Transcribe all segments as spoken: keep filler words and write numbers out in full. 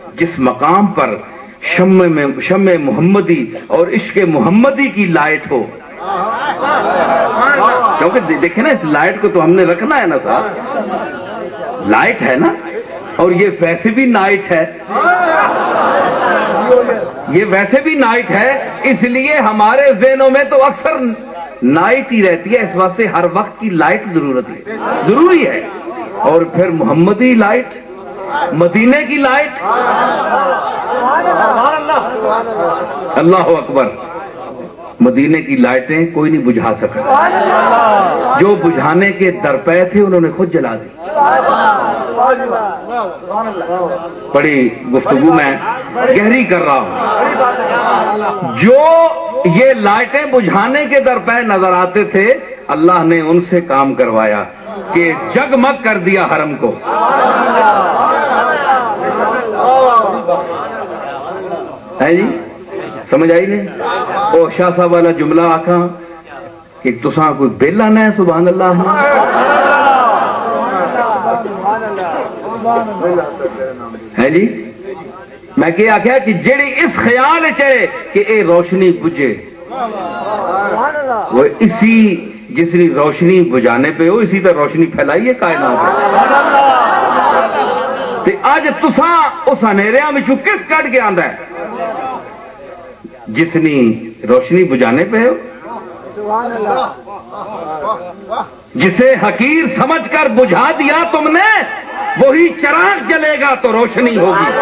جس مقام پر شمع میں شمع محمدی اور عشق محمدی کی لائٹ ہو. کیونکہ دیکھیں نا اس لائٹ کو تو ہم نے رکھنا ہے نا صاحب, لائٹ ہے نا, اور یہ ویسے بھی نائٹ ہے, یہ ویسے بھی نائٹ ہے, اس لیے ہمارے ذہنوں میں تو اکثر نائٹ ہی رہتی ہے. اس واسطے ہر وقت کی لائٹ ضرورت ہے, ضروری ہے. اور پھر محمدی لائٹ, مدینے کی لائٹ, اللہ اکبر, مدینے کی لائٹیں کوئی نہیں بجھا سکتا. جو بجھانے کے درپے تھے انہوں نے خود جلا دی. بڑی گفتگو میں گہری کر رہا ہوں. جو یہ لائٹیں بجھانے کے درپے نظر آتے تھے, اللہ نے ان سے کام کروایا کہ جگمگ کر دیا حرم کو. ہے جی, سمجھ آئی نہیں؟ او شاہ صاحب والا جملہ آکھا کہ تساں کوئی بیلا نہ ہے. سبحان اللہ. ہے جی, میں کیا آکھا کہ جڑی اس خیال چاہے کہ اے روشنی بجھے, وہ اسی جسری روشنی بجھانے پہ ہو, اسی طرح روشنی پھیلائی ہے کائنات. تے آج تساں اس انیریاں میں کس کٹ کے آندا ہے؟ جسنی روشنی بجھانے پہ ہو. جسے حقیر سمجھ کر بجھا دیا تم نے, وہی چراغ جلے گا تو روشنی ہوگی.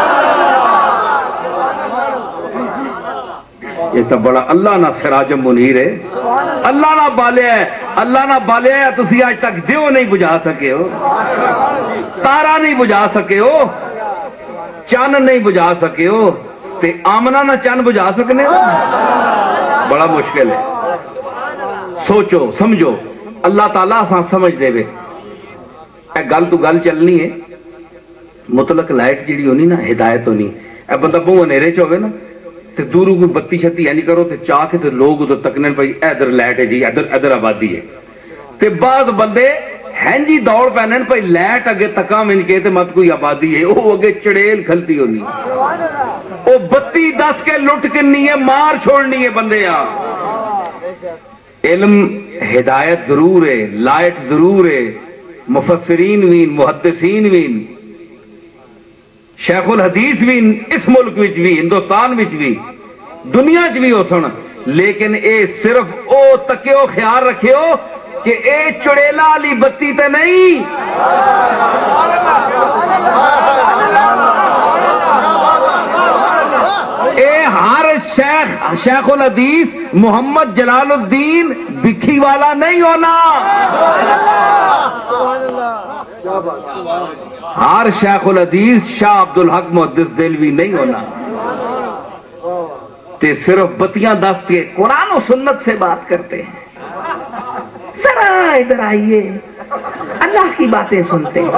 یہ تو بڑا اللہ نہ سراج منیر ہے, اللہ نہ بالے ہے, اللہ نہ بالے ہے. تسی آج تک دیو نہیں بجھا سکے ہو, تارا نہیں بجھا سکے ہو, چاند نہیں بجھا سکے ہو, تے آمنہ نہ چاند بجھا سکنے ہو. بڑا مشکل ہے. سوچو سمجھو, اللہ تعالیٰ سان سمجھ دے وے. اے گل تو گل چلنی ہے. مطلق لائٹ جیڑی ہونی نا, ہدایت ہونی. اے بندہ بہو انیرے چ ہوئے نا, تے دوروں کوئی بتی شتی اینی کرو تے چاہ کے تے لوگ ادھر تکنے بھائی ادھر لائٹ ہے جی, ادھر ادھر آبادی ہے. تے بعض بندے ہیں جی دوڑ پہنے بھائی لائٹ اگے تکا من کے تے مت کوئی آبادی ہے, وہ اگے چڑیل کھلتی ہونی, وہ بتی دس کے لٹ کنی ہے, مار چھوڑنی ہے بندے. آ علم ہدایت ضرور ہے, لائٹ ضرور ہے. مفسرین وین, محدثین وین, شیخ الحدیث بھی اس ملک وچ بھی, ہندوستان وچ بھی, دنیا چ بھی ہو سن, لیکن اے صرف او تکیو خیال رکھیو کہ اے چڑیلا والی بتی تے نہیں. اے ہر شیخ شیخ الحدیث محمد جلال الدین بکھی والا نہیں ہونا. ہر شیخ الحدیث شاہ عبدالحق محدث دہلوی نہیں ہونا. تے صرف بتیاں دست کے قرآن و سنت سے بات کرتے ہیں. ذرا ادھر آئیے, اللہ کی باتیں سنتے ہیں.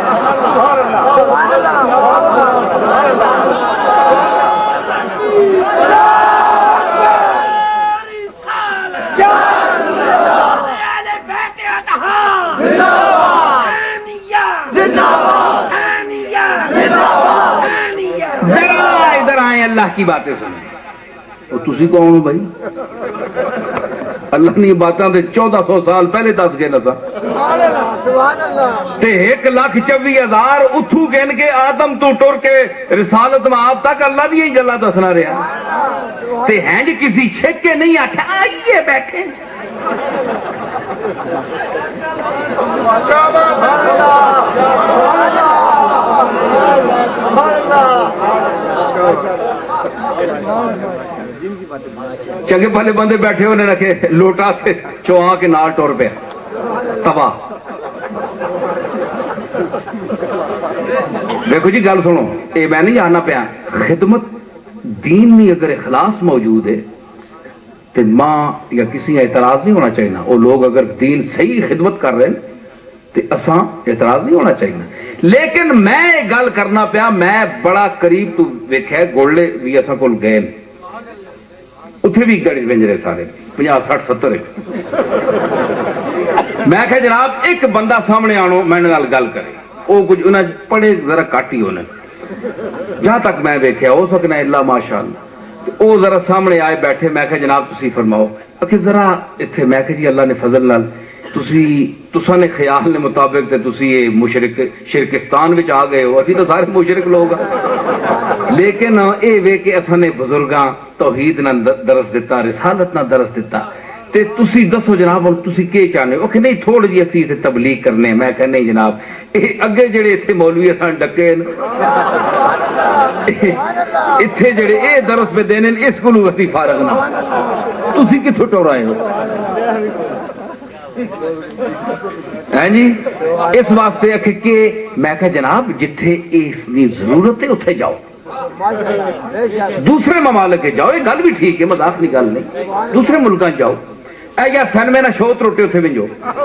اللہ کی باتیں سنیں. اور تسی کون ہو بھائی؟ اللہ نے باتاں تے چودہ سو سال پہلے دس گئے نسا, تے ایک لاکھ چوی ہزار اتھو گن کے آدم تو ٹر کے رسالت میں آپ تک اللہ بھی یہی گلا دسنا رہا. تے ہیں جی کسی چھک کے نہیں آکھا آئیے بیٹھے. چنگے پہلے بندے بیٹھے ہونے رکھے لوٹا سے چوہاں کے نال ٹور پہ تباہ. دیکھو جی گل سنو, اے میں نہیں جاننا پیا, خدمت دین میں اگر اخلاص موجود ہے تو ماں یا کسی اعتراض نہیں ہونا چاہیے. وہ لوگ اگر دین صحیح خدمت کر رہے ہیں تو اساں اعتراض نہیں ہونا چاہیے. لیکن میں گل کرنا پیا, میں بڑا قریب تو ویکھیا گولڈے بھی اساں کول گئے, اتنے بھی گڑی بنجرے سارے پنجا سٹھ ستر. میں کہ جناب ایک بندہ سامنے آنو میں نے گل کرے, وہ کچھ انہیں پڑھے ذرا کٹ ہی ہونے, जहां तक मैं वेख्या हो सकना इल्ला माशाअल्लाह। वो जरा सामने आए बैठे, मैं कहा जनाब तुसी फरमाओ। अखे जरा इत्थे, मैं कहा जी अल्लाह ने फजल नाल तुसी तुसा ने ख्याल ने मुताबिक ते तुसी ये मुशरिक शिरकिस्तान विच आ गए हो। असी तो सारे मुशरिक लोग हां, लेकिन ये वे कि असां ने बुजुर्गां तौहीद ना दरस दिता, रिसालत ना दरस दिता, ते तुसी दसो जनाब हुण तुसी के चाहने हो? कि नहीं थोड़ी जी असी इत्थे तबलीग करने। मैं कहा नहीं जनाब, ये अगे जेड़े इत्थे मौलवी असां डके इत्थे जेड़े ये दरस पे देने इस कोलू असी फारग ना, तुसी कित्थों टोराए हो? हैं जी, इस वास्ते आखे के मैं कहा जनाब जिथे इसकी जरूरत है उत्थे जाओ, दूसरे ममालिक के जाओ। ये गल भी ठीक है, मजाक की गल नहीं। दूसरे मुल्कां जाओ, ऐ या सन में ना शोत रोटे उत्थे विंजो,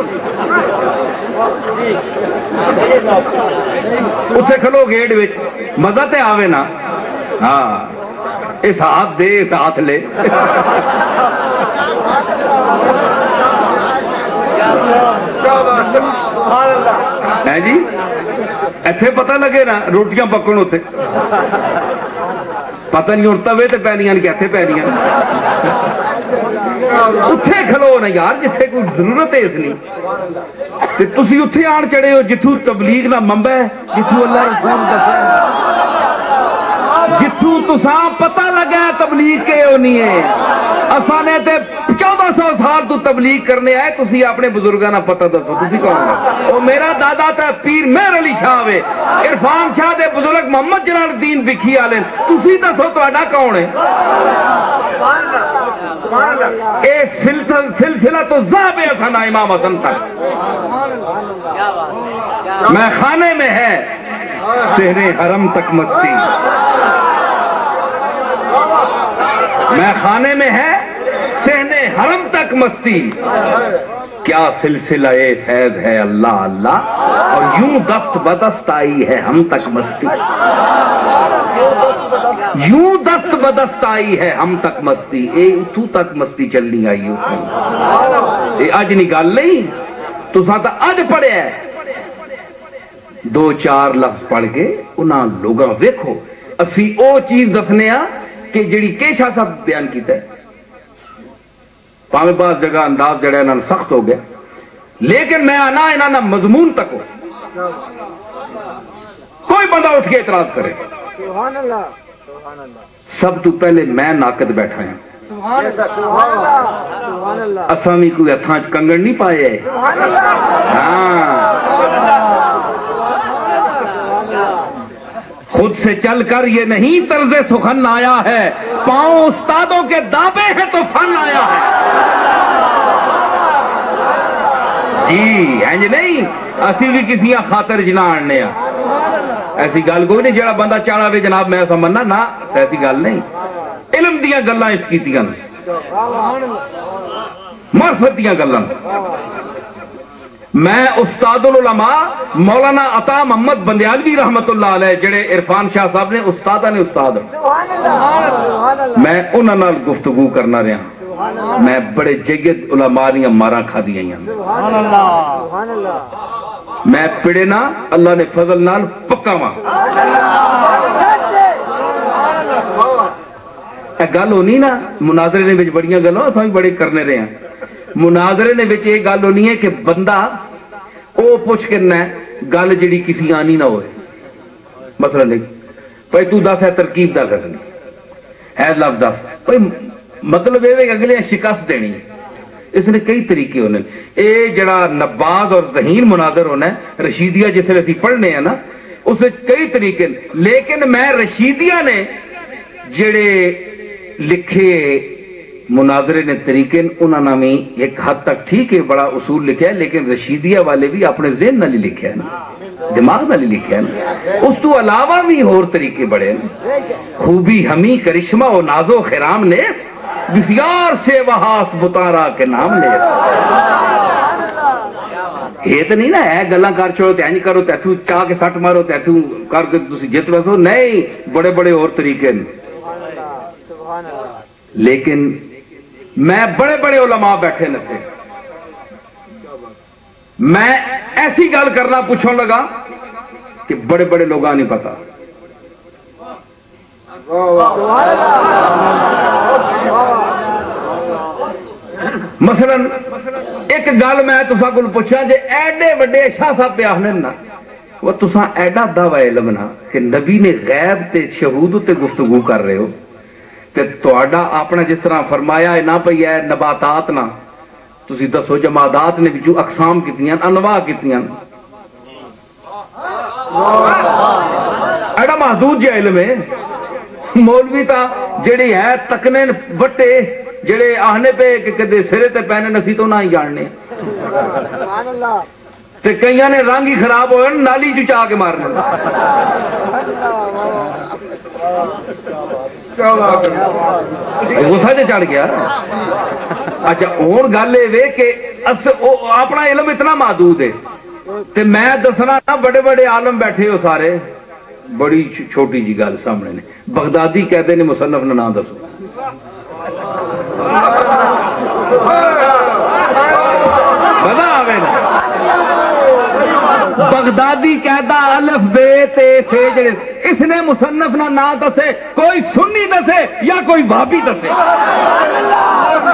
उत्थे खलो गेट विच, मजा ते आवे ना। हाँ, इस हाथ दे इस हाथ ले है जी, इत्थे पता लगे ना रोटियां पकन, उत्थे पता नहीं हुण तवे ते पैनियां कि इत्थे पैनियां। उत्थे खलो ना यार जिथे कोई जरूरत है इसलिए, ते तुसी उत्थे आण चढ़े हो जिथू तबलीग ना मंबा है, जिथू अल्लाह रसूल दस्या, जिथू तुसा पता लगा तबलीग के होनी है। असा ने ते चौदह सौ साल तू तबलीग करने आए, तुसी अपने बुजुर्गों ना पता दसो तुसी कौन हो? ओ मेरा दादा ते पीर मेहर अली शाह वे, इरफान शाह दे बुजुर्ग मोहम्मद जलालुद्दीन बिखी वाले, तुसी दसो तुहाडा कौन है? ए सिलसिला सिलसिला तो ज़ाब हसन इमाम हसन तक। मैं खाने में है सेहरे हरम तक मस्ती, मैं खाने में है सहने हरम तक मस्ती। क्या सिलसिला ए फैज है अल्लाह अल्लाह, और यूं दस्त बदस्त आई है हम तक मस्ती, यूं दस्त बदस्त आई है हम तक मस्ती। ए तू तक मस्ती चलनी आई हो। ये अज नी गल नहीं, तुसा तो अज पढ़िया दो चार लफ्ज पढ़ के उन्होंने लोगों वेखो, असी ओ चीज दसने आ कि जिहड़ी केशा साहब बयान किया है। भावें बास जगह अंदाज जड़ा इन्होंने सख्त हो गया, लेकिन मैं आना इन्होंने मजमून तक हो। कोई बंदा उठ के इतराज करे, सब तो पहले मैं नाकद बैठा है। असा भी कोई हथा च कंगन नहीं पाए। हाँ, खुद से चलकर ये नहीं तर्जे सुखन आया है, पांव उस्तादों के दावे हैं तो फन आया है। जी इंज नहीं, असी भी किसी खातर जिना आने ऐसी गल कोई नहीं। जरा बंदा चाला वे जनाब मैं समझना ना, ऐसी गल नहीं। इलम दियां गल्लां इस कीतियां, मार्फत दियां गल्लां। मैं उस्तादुल उलमा मौलाना अता मोहम्मद बंदियालवी रहमतुल्लाह अलैह, जेड़े इरफान शाह साहब ने उस्तादा ने उस्ताद, मैं उन्हां नाल गुफ्तगू करना रहा। मैं बड़े जयद उलमा दियां मारां खादियां, मैं पिड़े ना अल्लाह ने फजल नाल पक्का वा। गल होनी ना मुनाजरे ने विच बड़ियां गल्लां असां भी बड़े करने रहे हैं। मुनाजरे ने विच एक गल होनी है कि बंदा ओ पुछ करना गल जिहड़ी किसी आनी ना होए। मसला नहीं भाई तू दस है तरकीब दस है लफ्ज दस, भाई मतलब ये अगले शिकस्त देनी। इसने कई तरीके होने। ये जड़ा नबाज और जहीन मुनाजर होना है, रशीदिया जिसले असी पढ़ने हैं ना, उसे कई तरीके। लेकिन मैं रशीदिया ने जेड़े लिखे मुनाजरे ने तरीके, उन्होंने भी एक हद तक ठीक है बड़ा उसूल लिखा है, लेकिन रशीदिया वाले भी अपने ज़हन नाल लिखा है ना, दिमाग नाल लिखा है ना। उस तो अलावा भी होर तरीके बड़े खूबी हमी करिश्मा और नाजो खिराम ने बिस्यार से वहास बुतारा के नाम ले। ये तो नहीं ना है गल्लां कर छोड़ो ते इंज करो तैथू चाह के सट मारो तैथू करके तुसी जित बसो, नहीं बड़े बड़े और तरीके ने। लेकिन मैं बड़े बड़े उलमा बैठे न थे, मैं ऐसी गल करना पूछने लगा कि बड़े बड़े लोग नहीं पता। مثلاً ایک گل میں تساں کول پوچھاں جے ایڈے وڈے شاہ صاحب پہ آخنے نا وہ تساں ایڈا دعوی علم نا کہ نبی نے غیب تے شہود تے گفتگو کر رہے ہو تے تہاڈا اپنا جس طرح فرمایا ہے نہ پئی ہے نباتات نا تسی دسو جمادات نے وچوں اقسام کتنیاں انواع کتنیاں ایڈا محدود جا علم ہے مولوی تا جڑی ہے تکنے وٹے جڑے آہنے پہ کہ کدے سرے تے پہنے نسی تو نہ ہی جاننے تے کئیاں نے رنگ ہی خراب ہوئے نالی جو چاہ کے مارنے غصہ جو چڑھ گیا اچھا اور گل یہ کہ اپنا علم اتنا محدود ہے تے میں دسنا نا بڑے بڑے عالم بیٹھے ہو سارے بڑی چھوٹی جی گل سامنے نے بغدادی کہتے ہیں مصنف نے نام دسو بنا آوے نا بغدادی کہتا الف بے تے سے جڑے اس نے مصنف نہ نام دسے کوئی سنی دسے یا کوئی بھابی دسے